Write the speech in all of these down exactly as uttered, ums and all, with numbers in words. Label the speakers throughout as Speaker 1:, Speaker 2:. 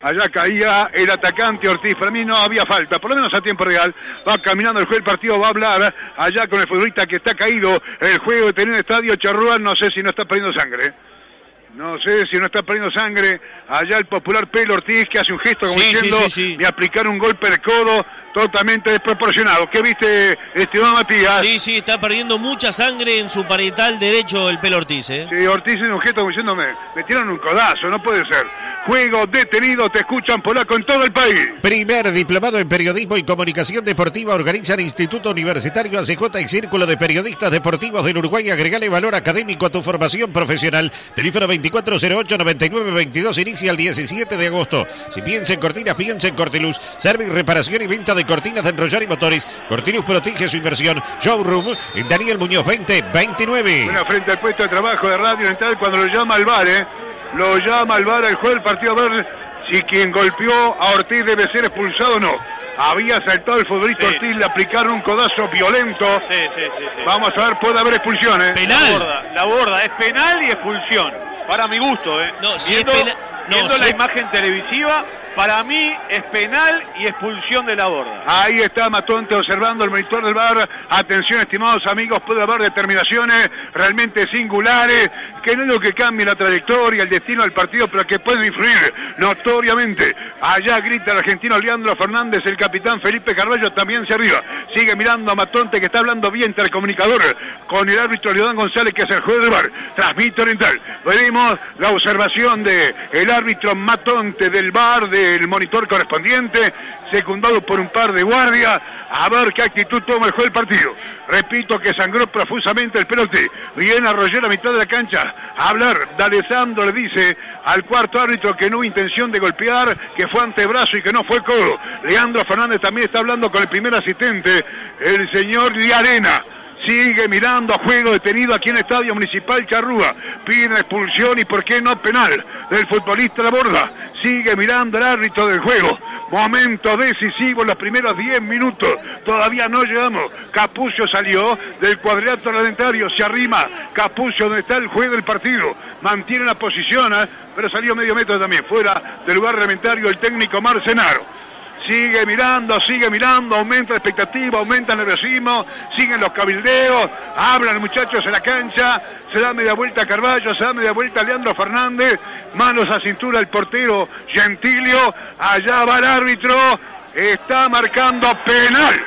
Speaker 1: Allá caía el atacante Ortiz. Para mí no había falta, por lo menos a tiempo real. Va caminando el juez del partido, va a hablar allá con el futbolista que está caído. El juego de tener estadio Charrúa, no sé si no está perdiendo sangre. No sé si no está perdiendo sangre. Allá el popular Pelo Ortiz, que hace un gesto como
Speaker 2: sí,
Speaker 1: diciendo
Speaker 2: sí, sí, sí.
Speaker 1: de aplicar un golpe de codo totalmente desproporcionado. ¿Qué viste, estimado Matías?
Speaker 2: Sí, sí, está perdiendo mucha sangre en su parietal derecho el Pelo Ortiz, ¿eh?
Speaker 1: Sí, Ortiz en un gesto como diciendo, me, me tiraron un codazo, no puede ser. Juego detenido, te escuchan polaco en todo el país.
Speaker 3: Primer diplomado en periodismo y comunicación deportiva organiza el Instituto Universitario A C J y Círculo de Periodistas Deportivos del Uruguay. Agregale valor académico a tu formación profesional. Teléfono veinticuatro cero ocho noventa y nueve veintidós, inicia el diecisiete de agosto. Si piensa en cortinas, piensa en Cortiluz. Service, reparación y venta de cortinas de enrollar y motores. Cortiluz protege su inversión. Showroom en Daniel Muñoz veinte veintinueve.
Speaker 1: Bueno, frente al puesto de trabajo de Radio Oriental, cuando lo llama al V A R, ¿eh? Lo llama al V A R el juez del partido, a ver si quien golpeó a Ortiz debe ser expulsado o no. Había saltado el futbolista sí. Ortiz, le aplicaron un codazo violento.
Speaker 4: Sí, sí, sí, sí.
Speaker 1: Vamos a ver, puede haber expulsiones.
Speaker 2: Penal.
Speaker 4: La borda, la borda, es penal y expulsión. Para mi gusto, ¿eh?
Speaker 2: No, si
Speaker 4: viendo,
Speaker 2: es penal. No,
Speaker 4: viendo
Speaker 2: si
Speaker 4: la
Speaker 2: es...
Speaker 4: imagen televisiva, para mí es penal y expulsión de la borda.
Speaker 1: Ahí está Matonte observando el monitor del V A R. Atención, estimados amigos, puede haber determinaciones realmente singulares, que no es lo que cambie la trayectoria, el destino del partido, pero que pueden influir notoriamente. Allá grita el argentino Leandro Fernández, el capitán Felipe Carballo también se arriba. Sigue mirando a Matonte, que está hablando bien intercomunicador con el árbitro Leodán González, que es el juez del V A R. Transmite Oriental. Veremos la observación de el árbitro Matonte del V A R, del monitor correspondiente, secundado por un par de guardias, a ver qué actitud toma el juez del partido. Repito que sangró profusamente el pelote. Viene a Roger a mitad de la cancha a hablar. D'Alessandro le dice al cuarto árbitro que no hubo intención de golpear, que fue antebrazo y que no fue codo. Leandro Fernández también está hablando con el primer asistente, el señor Liarena. Sigue mirando a juego detenido aquí en el Estadio Municipal Charrúa. Pide expulsión y por qué no penal del futbolista La Borda. Sigue mirando el árbitro del juego. Momento decisivo en los primeros diez minutos. Todavía no llegamos. Capucio salió del cuadrilátero reglamentario. Se arrima Capucio donde está el juez del partido. Mantiene la posición, ¿eh? Pero salió medio metro también. Fuera del lugar reglamentario el técnico Marcenaro. Sigue mirando, sigue mirando, aumenta la expectativa, aumenta el nerviosismo, siguen los cabildeos, hablan muchachos en la cancha, se da media vuelta a Carballo, se da media vuelta a Leandro Fernández, manos a cintura el portero Gentilio, allá va el árbitro, está marcando penal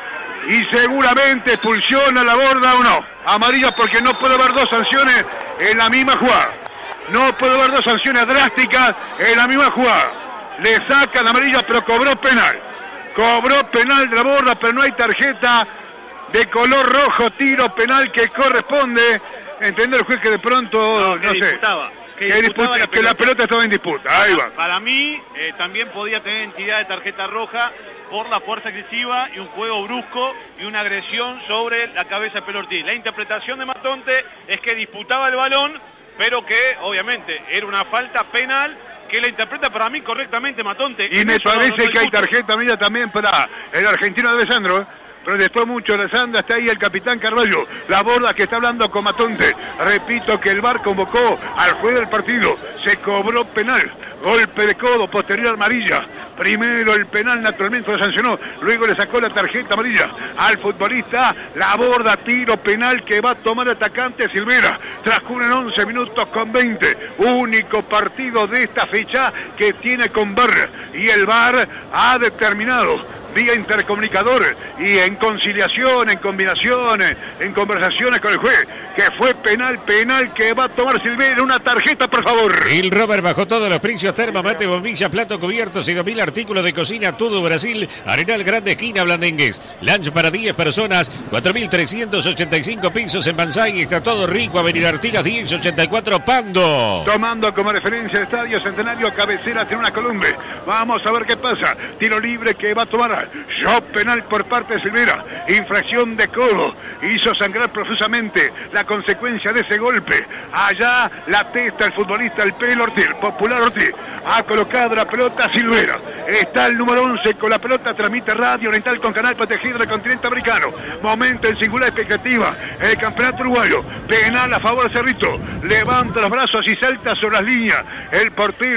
Speaker 1: y seguramente expulsión a La Borda o no, amarilla porque no puede haber dos sanciones en la misma jugada, no puede haber dos sanciones drásticas en la misma jugada. Le sacan amarilla, pero cobró penal. Cobró penal de La Borda, pero no hay tarjeta de color rojo. Tiro penal que corresponde. Entiende el juez que de pronto,
Speaker 4: no,
Speaker 1: no
Speaker 4: que
Speaker 1: sé,
Speaker 4: disputaba, que,
Speaker 1: que,
Speaker 4: disputaba
Speaker 1: disputa,
Speaker 4: la
Speaker 1: que la pelota estaba en disputa. Ahí va.
Speaker 4: Para mí, eh, también podía tener entidad de tarjeta roja por la fuerza excesiva y un juego brusco y una agresión sobre la cabeza de Pelo Ortiz. La interpretación de Matonte es que disputaba el balón, pero que obviamente era una falta penal, que la interpreta para mí correctamente Matonte.
Speaker 1: Y me parece que hay tarjeta amarilla también para el argentino Alessandro, ¿eh? Protestó mucho Alessandro, está ahí el capitán Carballo, La Borda que está hablando con Matonte. Repito que el V A R convocó al juez del partido, se cobró penal, golpe de codo, posterior amarilla. Primero el penal naturalmente lo sancionó, luego le sacó la tarjeta amarilla al futbolista La Borda, tiro penal que va a tomar atacante Silvera. Transcurren once minutos con veinte, único partido de esta fecha que tiene con V A R y el V A R ha determinado vía intercomunicador y en conciliación, en combinaciones, en conversaciones con el juez, que fue penal, penal que va a tomar Silvera. Una tarjeta, por favor.
Speaker 3: El Robert bajó todos los precios, termomate, bombilla, plato, cubiertos y dos mil artículos de cocina, todo Brasil. Arenal Grande, esquina Blandengues. Lunch para diez personas, cuatro mil trescientos ochenta y cinco pisos en Banzai. Está todo rico, Avenida Artigas diez ochenta y cuatro, Pando.
Speaker 1: Tomando como referencia el Estadio Centenario, cabecera en una Columbe. Vamos a ver qué pasa. Tiro libre que va a tomar yo penal por parte de Silvera. Infracción de codo. Hizo sangrar profusamente la consecuencia de ese golpe. Allá la testa el futbolista, el Pelo Ortiz, popular Ortiz. Ha colocado la pelota Silvera. Está el número once con la pelota. Transmite Radio Oriental con canal protegido del continente americano. Momento en singular expectativa. El campeonato uruguayo. Penal a favor de Cerrito. Levanta los brazos y salta sobre las líneas. El portero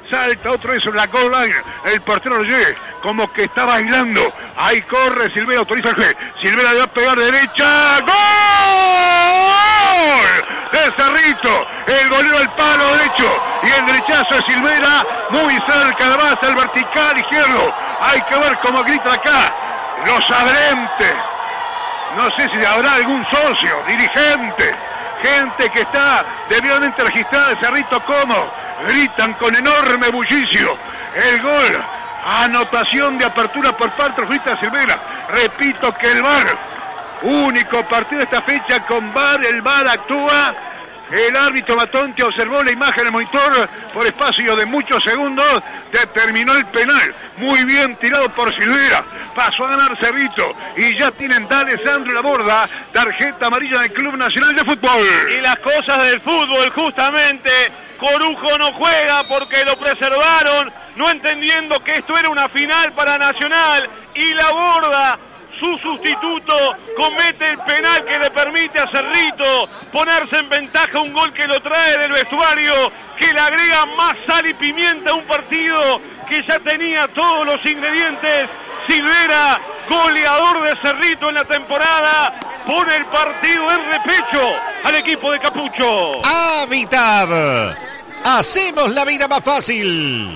Speaker 1: salta otra vez sobre la goal line, el portero lo lleve, como que está bailando, ahí corre Silvera, autoriza el juez, Silvera le va a pegar derecha, ¡gol! De Cerrito, el golero al palo derecho, y el derechazo de Silvera, muy cerca de la base, al vertical izquierdo, hay que ver cómo grita acá, los adherentes, no sé si habrá algún socio, dirigente, gente que está debidamente registrada de Cerrito, como gritan con enorme bullicio el gol, anotación de apertura por parte de Rita Silvera. Repito que el V A R, único partido de esta fecha con V A R, el V A R actúa, el árbitro Matonte observó la imagen del monitor por espacio de muchos segundos, determinó el penal, muy bien tirado por Silvera, pasó a ganar Cerrito, y ya tienen de Alessandro Laborda, tarjeta amarilla del Club Nacional de Fútbol.
Speaker 4: Y las cosas del fútbol, justamente, Corujo no juega porque lo preservaron, no entendiendo que esto era una final para Nacional, y Laborda, su sustituto, comete el penal que le permite a Cerrito ponerse en ventaja, un gol que lo trae del vestuario, que le agrega más sal y pimienta a un partido que ya tenía todos los ingredientes. Silvera, goleador de Cerrito en la temporada, pone el partido en repecho al equipo de Capucho.
Speaker 3: Habitab, hacemos la vida más fácil.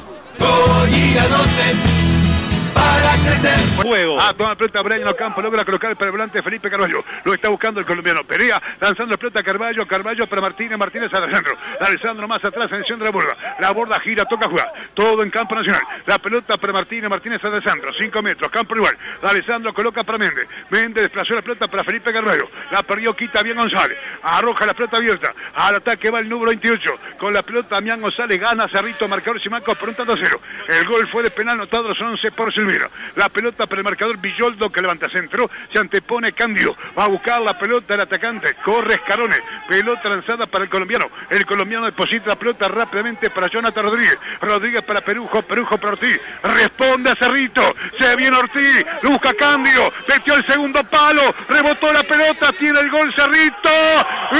Speaker 5: Para crecer.
Speaker 4: Juego.
Speaker 1: Ah, toma pelota Brian Ocampo, logra colocar para el volante Felipe Carballo. Lo está buscando el colombiano. Perea, lanzando pelota Carballo, Carballo para Martínez, Martínez a Alessandro. Alessandro más atrás en dirección de la borda. La borda gira, toca jugar. Todo en campo nacional. La pelota para Martínez, Martínez a Alessandro. Cinco metros, campo igual. Alessandro coloca para Méndez. Méndez desplazó la pelota para Felipe Carballo. La perdió, quita bien González. Arroja la pelota abierta. Al ataque va el número veintiocho. Con la pelota Damián González gana Cerrito, marcador Simaco por un tanto a cero. El gol fue de penal anotado los once por Silvera. La pelota para el marcador Villoldo, que levanta centro, se antepone Cándido, va a buscar la pelota el atacante, corre Escarone, pelota lanzada para el colombiano, el colombiano deposita la pelota rápidamente para Jonathan Rodríguez, Rodríguez para Perujo, Perujo para Ortiz, responde a Cerrito, se viene Ortiz, busca Cándido, metió el segundo palo, rebotó la pelota, tiene el gol Cerrito, ¡gol!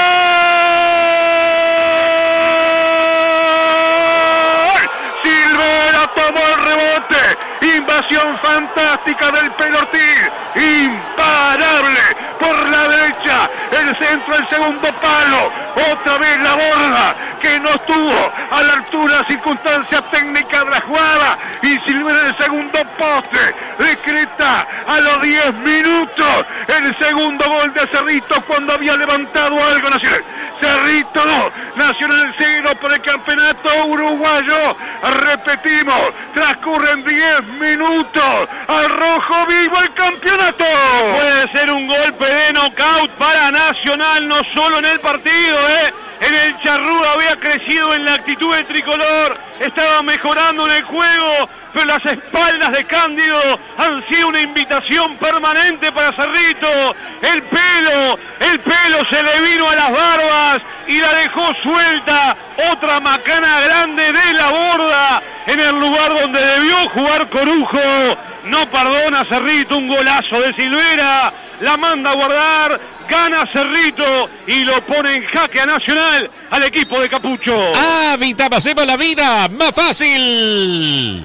Speaker 1: Silvera tomó el rebote, invasión fantástica del Pelo Ortiz, imparable por la derecha, el centro del segundo palo, otra vez la borda que no estuvo a la altura, circunstancia técnica de la jugada, y Silvera en el segundo poste decreta a los diez minutos el segundo gol de Cerrito cuando había levantado algo Nacional. Cerrito no, Nacional cero por el campeonato uruguayo. Repetimos, transcurren diez minutos, al rojo vivo el campeonato.
Speaker 4: Puede ser un golpe de knockout para Nacional, no solo en el partido, ¿eh? En el Charrúa había crecido en la actitud del tricolor, estaba mejorando en el juego, pero las espaldas de Cándido han sido una invitación permanente para Cerrito. El pelo, el pelo se le vino a las barbas y la dejó suelta. Otra macana grande de la borda en el lugar donde debió jugar Corujo. No perdona Cerrito, un golazo de Silvera, la manda a guardar. Gana Cerrito y lo pone en jaque a Nacional, al equipo de Capucho.
Speaker 3: Habitab, hacemos la vida más fácil.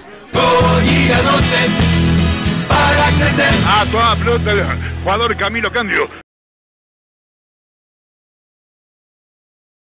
Speaker 5: Para crecer.
Speaker 1: A toda pelota el jugador Camilo Cándido.